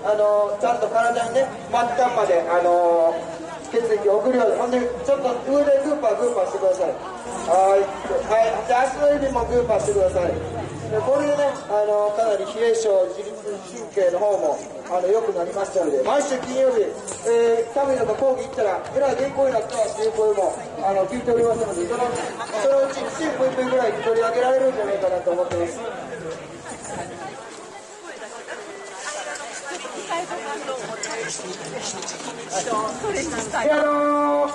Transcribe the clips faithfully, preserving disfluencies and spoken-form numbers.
あのちゃんと体にね末端まであの血液を送るように、ほんでちょっと上でグーパーグーパーしてください。はい、はい、じゃあ足の指もグーパーしてください。でこれでねあのかなり冷え性自律神経の方もあの良くなりましたので、毎週金曜日、えー、寒いのか講義行ったらえらい健康になったわっていう声もあの聞いておりますので、そのそのうち週いっぷんぐらい取り上げられるんじゃないかなと思ってます。であのー、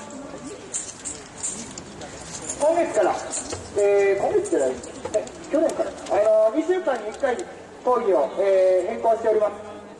今月から、えー、今月じゃない去年から、あのー、にしゅうかんにいっかい講義を、えー、変更しております。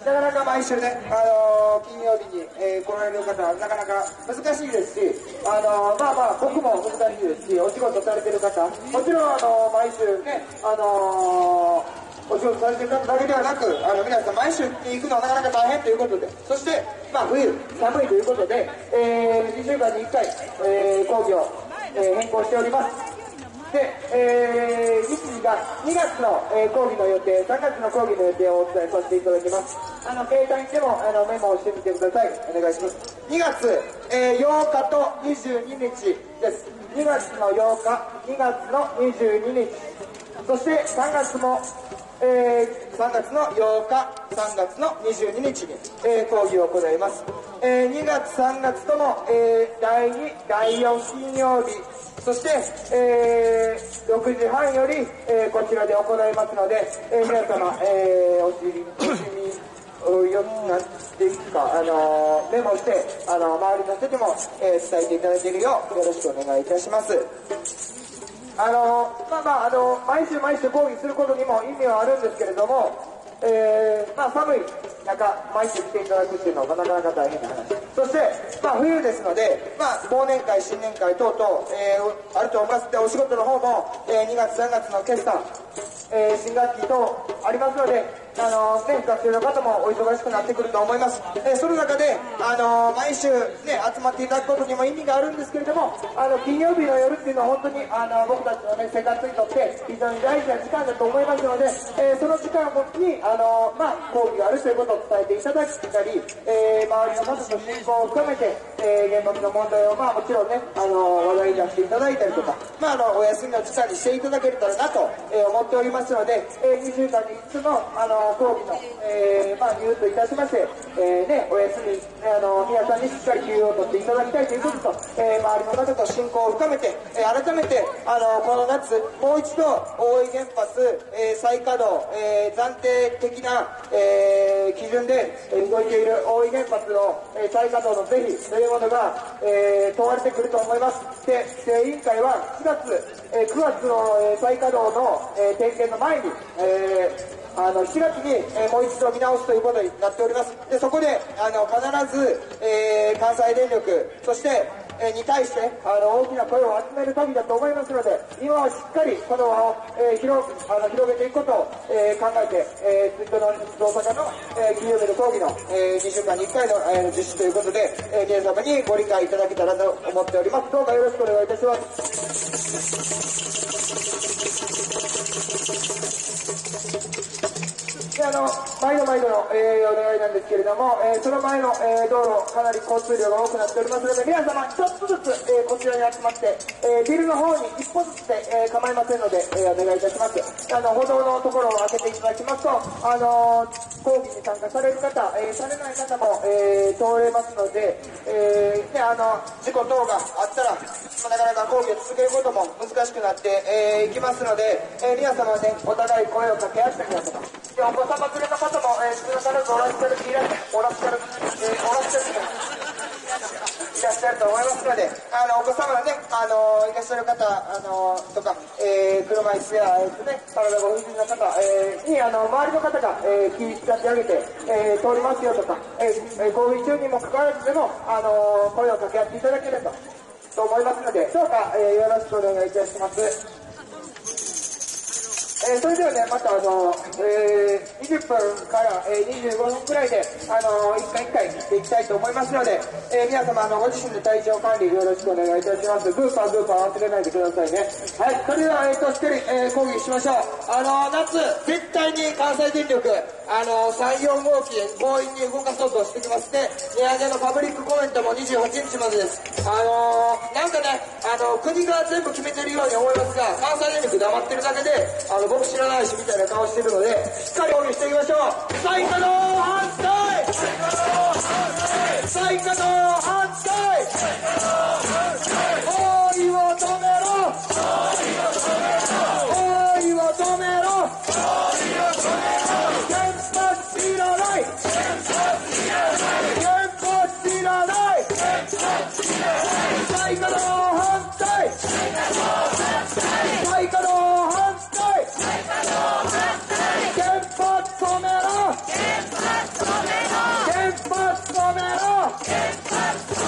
なかなか毎週ね、あのー、金曜日に、えー、来られる方はなかなか難しいですし、あのー、まあまあ僕も難しいですし、お仕事されてる方、もちろん、あのー、毎週ね、あのーお仕事されてる方だけではなく、あの皆さん毎週行くのはなかなか大変ということで、そして、まあ、冬寒いということで、えー、にしゅうかんにいっかい、えー、講義を、えー、変更しております。で、えー、日時がにがつの、えー、講義の予定、さんがつの講義の予定をお伝えさせていただきます。あの携帯でもあのメモをしてみてください。お願いします。にがつ、えー、ようかとにじゅうににちです。にがつのようか、にがつのにじゅうににち、そしてさんがつもえー、さんがつのようか、さんがつのにじゅうににちに、えー、講義を行います。えー、にがつ、さんがつとも、えー、だいに、だいよん金曜日、そして、えー、ろくじはんより、えー、こちらで行いますので、えー、皆様、えー、お知り、お知り、よなんていうか、あのー、メモして、あのー、周りの人にも、えー、伝えていただけるよう、よろしくお願いいたします。あのまあまああの毎週毎週講義することにも意味はあるんですけれども、えー、まあ寒い中毎週来ていただくっていうのはなかなか大変な話。そしてまあ冬ですので、まあ忘年会新年会等々、えー、あると思います。でお仕事の方も、えー、にがつさんがつの決算、えー、新学期等ありますので、あのね、学生の方もお忙しくなってくると思います。えー、その中で、あの毎週ね集まっていただくことにも意味があるんですけれども、あの金曜日の夜っていうのは本当にあの僕たちのね生活にとって非常に大事な時間だと思いますので、えー、その時間にあのまあ講義があるということを伝えていただいたり、えー、周りの方と親交を深めて、えー、原爆の問題をまあもちろんねあの話題に出していただいたりとか、まああのお休みの時間にしていただけたらなと、えー、思っておりますので、えー、にしゅうかんにいっつのあの講義の、えー、まあ理由といたしまして、えー、ねお休みあの皆さんにしっかり休養を取っていただきたいということと、えー、周りの方と親交を深めて、えー、改めてあのこの夏もう一度大井原発、えー、再稼働、えー、暫定的な、えー、基準で動いている大井原発の、えー、再稼働の是非というものが、えー、問われてくると思います。で、規制委員会はしがつ、えー、くがつの、えー、再稼働の、えー、点検の前に、えーあのしちがつに、えー、もう一度見直すということになっております。でそこであの必ず、えー、関西電力そして、えー、に対してあの大きな声を集める時だと思いますので、今はしっかりこの輪を、えー、広あの広げていくことを、えー、考えて、えー、ツイートの大阪の、えー、金曜日の講義の、えー、にしゅうかんにいっかいの、えー、実施ということで、えー、皆様にご理解いただけたらと思っております。どうかよろしくお願いいたします。であの毎度毎度の、えー、お願いなんですけれども、えー、その前の、えー、道路かなり交通量が多くなっておりますので、皆様一つずつ、えー、こちらに集まって、えー、ビルの方に一歩ずつで、えー、構いませんので、えー、お願いいたします。あの歩道のところを開けていただきますと、あのー、講義に参加される方、えー、されない方も、えー、通れますので、えーね、あの事故等があったらなかなか講義を続けることも難しくなってい、えー、きますので、えー、皆様ねお互い声を掛け合ったりだとか、でお子様連れの方も、えー、少なからずおらっしゃるいらおらっしゃる、えー、おらっしゃるいらっしゃると思いますので、あのお子様ね、あのいらっしゃる方、あのとか、えー、車椅子や、えーね、体が不自由な方、えー、にあの周りの方が、えー、気を使ってあげて、えー、通りますよとか、えー、講義中にもかかわらずでも、あの声を掛け合っていただければと思いますので、どうか、えー、よろしくお願いいたします。えー、それではね、またあの、えー、にじゅっぷんから、えー、にじゅうごふんくらいで、あのー、一回一回行っていきたいと思いますので、えー、皆様あのご自身で体調管理よろしくお願いいたします。グーパーグーパー忘れないでくださいね。はい、それでは、えー、としっかり、えー、講義しましょう。あのー、夏絶対に関西電力あのさん、よん号機強引に動かそうとしてきまして、値上げのパブリックコメントもにじゅうはちにちまでです。あのー、なんかね、あの国が全部決めてるように思いますが、関西電力黙ってるだけで、あの僕知らないしみたいな顔してるので、しっかり応援していきましょう。再稼働反対、再稼働反対、行為を止めろ、行為を止めろ、原発いらない、原発いらない、再稼働反対、再稼働反対、原発止めろ、原発止めろ、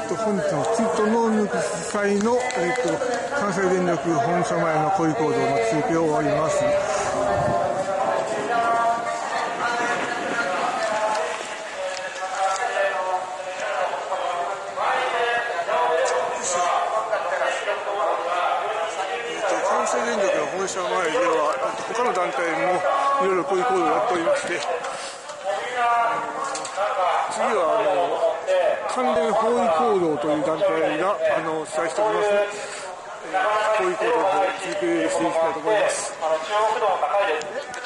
ー、と本日の追悼能力祭の、えー、と関西電力本社前の抗議行動の中継を終わります。関西電力の本社前では他の団体もいろいろ抗議行動をやっておりまして、次はあの関連包囲行動という団体があの主催しております包囲行動を中継していきたいと思います。 あの注目度も高いです。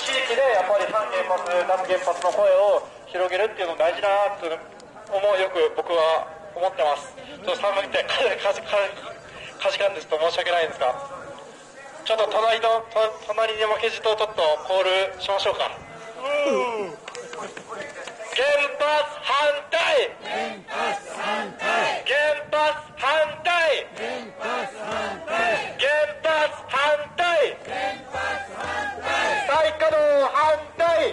地域でやっぱり反原発、脱原発の声を広げるっていうの大事だなと思うよく僕は思ってます。ちょっと寒いってかじかじかんですと申し訳ないんですが、ちょっと隣の隣に負けじとちょっとコールしましょうか。うん原発反対原発反対原発反対原発反対再稼働反対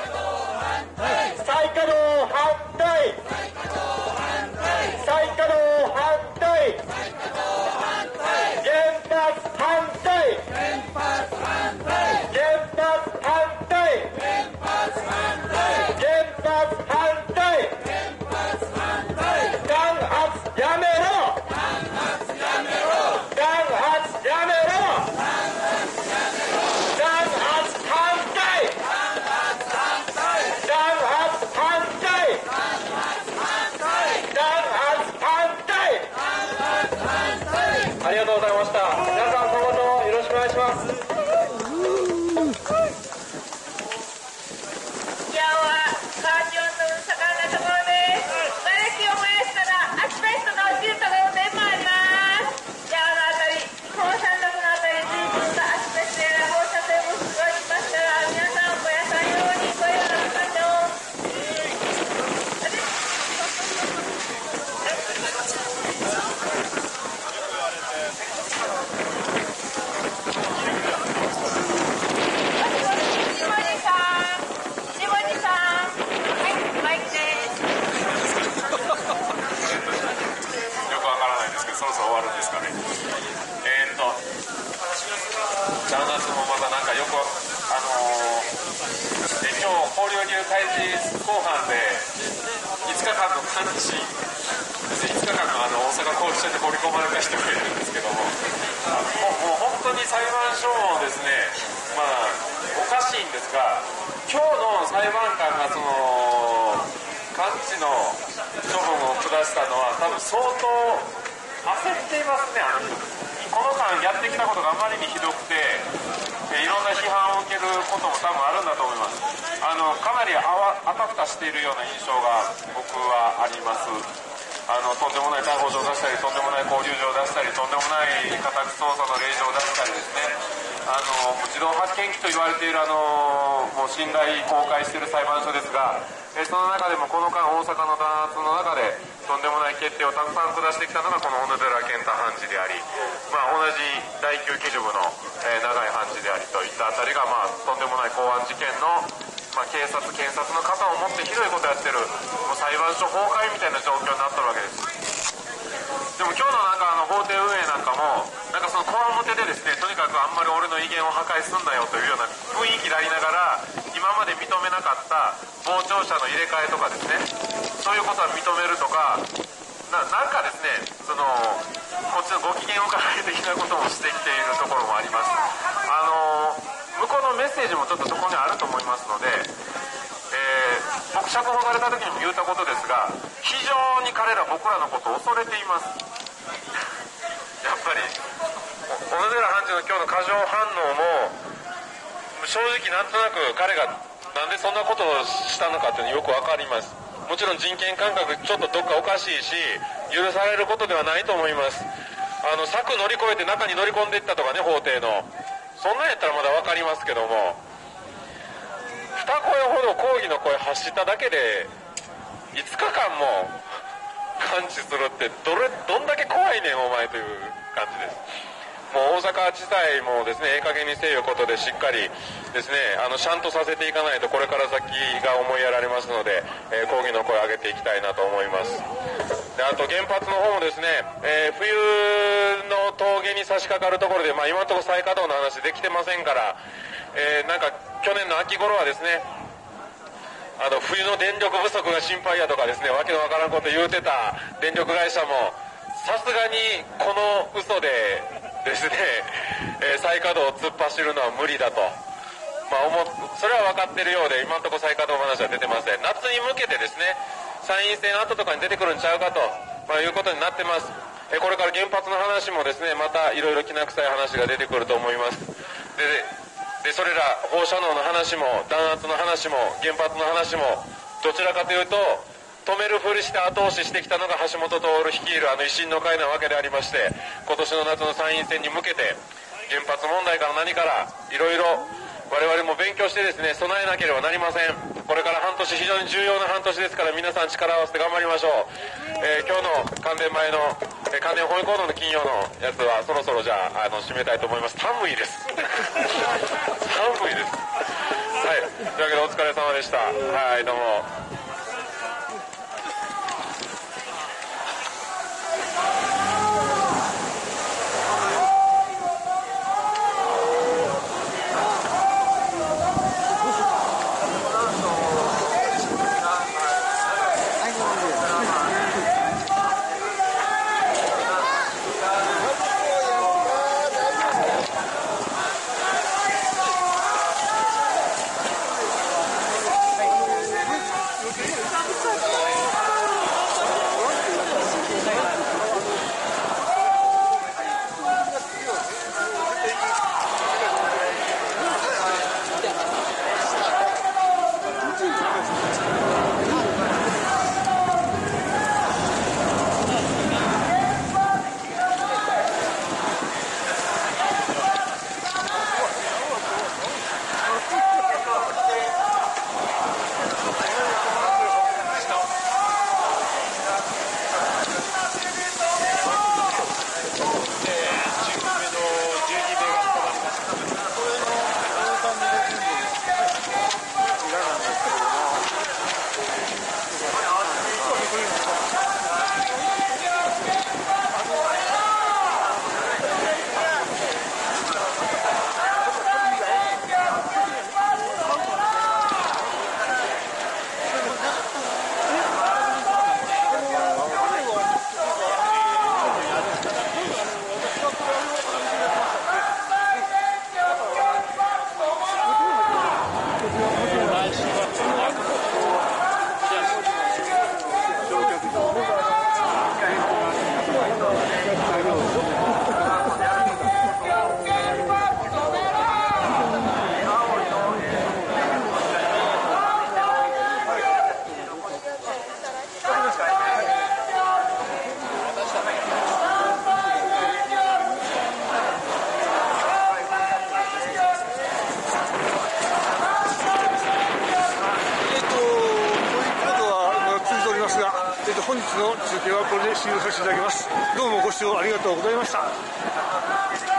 再稼働反対再稼働反対原発反対原発反対原発反対原発反対弾圧やめろ弾圧やめろ弾圧やめろ弾圧反対弾圧反対弾圧反対ありがとうございました。皆さん今後ともよろしくお願いします。 開示後半でいつかかんの監視いつかかんの、あの大阪拘置所で放り込まれた人がいるんですけども、あのもう本当に裁判所もですね、まあおかしいんですが、今日の裁判官がその監視の処分を下したのは多分相当焦っていますね。あのこの間やってきたことがあまりにひどくて、いろんな批判を受けることも多分あるんだと思います。あのかなりあわあたふたしているような印象が僕はあります。あのとんでもない逮捕状を出したり、とんでもない勾留状を出したり、とんでもない家宅捜査の令状を出したりですね、あの自動発見器と言われているあのもう信頼公開している裁判所ですが、えその中でもこの間大阪の弾圧の中でとんでもない決定をたくさん下してきたのがこの小野寺健太判事であり、まあ、同じ第九基準部の、えー、長井判事でありといったあたりが、まあ、とんでもない公安事件の、まあ、警察検察の肩を持ってひどいことをやってる、もう裁判所崩壊みたいな状況になってるわけです。でも今日のなんかあの法廷運営なんかもなんかそのこわもてでですね、とにかくあんまり俺の威厳を破壊すんなよというような雰囲気でありながら、今まで認めなかった傍聴者の入れ替えとかですね、そういうことは認めるとか な, なんかですね、そのこっちのご機嫌を伺い的なこともしてきているところもあります。あの向こうのメッセージもちょっとそこにあると思いますので、えー、僕釈放された時にも言ったことですが、非常に彼ら僕らのことを恐れています。やっぱり小野寺判事の今日の過剰反応も正直なんとなく彼がなんでそんなことをしたのかっていうのよく分かります。もちろん人権感覚ちょっとどっかおかしいし許されることではないと思います。あの柵乗り越えて中に乗り込んでいったとかね、法廷のそんなんやったらまだ分かりますけども、二声ほど抗議の声発しただけでいつかかんも監視するってどれどんだけ怖いねんお前という感じです。 もう大阪地裁もですね、ええ加減にせよことでしっかりですね、あのシャンとさせていかないとこれから先が思いやられますので、えー、抗議の声を上げていきたいなと思います。で、あと原発の方もですね、えー、冬の峠に差し掛かるところで、まあ、今のところ再稼働の話できてませんから、えー、なんか去年の秋頃はですね、あの冬の電力不足が心配やとかですね、わけのわからんこと言うてた電力会社もさすがにこの嘘でですね、えー、再稼働を突っ走るのは無理だと、まあ、思それは分かってるようで今のところ再稼働話は出てません。夏に向けてですね、参院選後とかに出てくるんちゃうかと、まあ、いうことになってます。えー、これから原発の話もですね、またいろいろきな臭い話が出てくると思います。ででそれら放射能の話も弾圧の話も原発の話もどちらかというと止めるふりして後押ししてきたのが橋本徹率いるあの維新の会なわけでありまして、今年の夏の参院選に向けて原発問題から何からいろいろ我々も勉強してですね、備えなければなりません。これから半年、非常に重要な半年ですから、皆さん力を合わせて頑張りましょう。えー、今日の関連前の、えー、関連本位行動の金曜のやつはそろそろじゃあ、あの締めたいと思います。寒いです寒いです。はい、というわけでお疲れ様でした。はい、どうも。 本日の中継はこれで終了させていただきます。どうもご視聴ありがとうございました。